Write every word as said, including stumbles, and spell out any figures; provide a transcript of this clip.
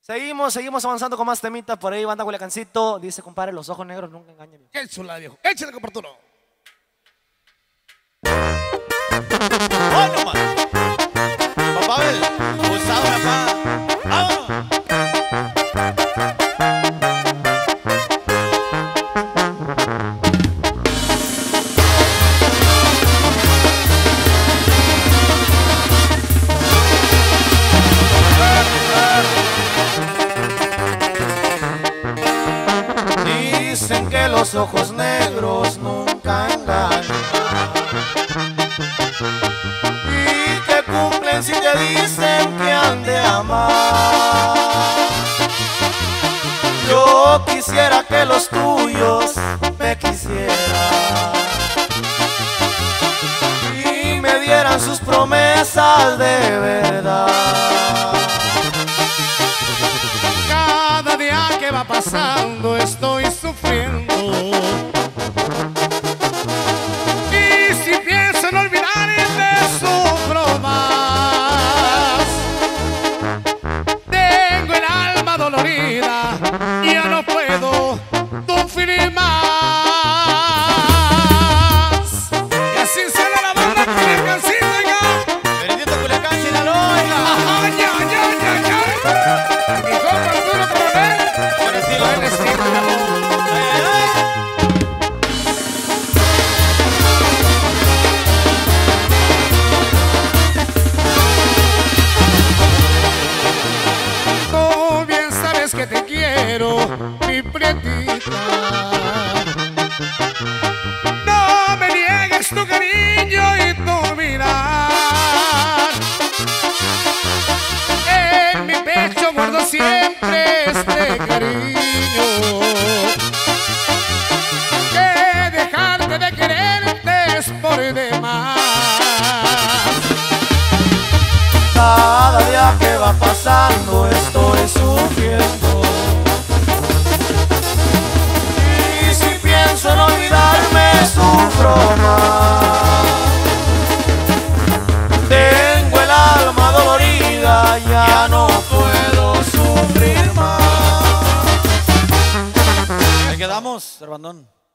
Seguimos, seguimos avanzando con más temitas por ahí, banda Culiacancito. Dice, compadre, los ojos negros nunca engañan. Qué chula, viejo. Échale, compartuno. ¡Bueno, man! Papá, ven. Usado, papá. ¡Vámonos! Dicen que los ojos negros nunca engañan y que cumplen si te dicen que han de amar. Yo quisiera que los tuyos me quisieran y me dieran sus promesas de verdad. Cada día que va pasando estoy sufriendo. Y si pienso en olvidarte, sufro más. Tengo el alma dolorida y ya no puedo sufrir más. Y así sale la banda Culiacancito, oiga. Bendito Culiacán, Sinaloa, oiga. Ay, ay, ay, ay, ay. Mi compa Arturo Coronel. Buen estilo. Buen estilo. Ay, ay, ay. Tú bien sabes que te quiero, mi prietita. No me niegues tu cariño y tu mirar. En mi pecho guardo siempre este cariño. Que dejarte de quererte es por demás. Cada día que va pasando estoy sufriendo y si pienso en olvidarme sufro más. Tengo el alma dolorida, ya no puedo sufrir más. Ahí quedamos, Servandón.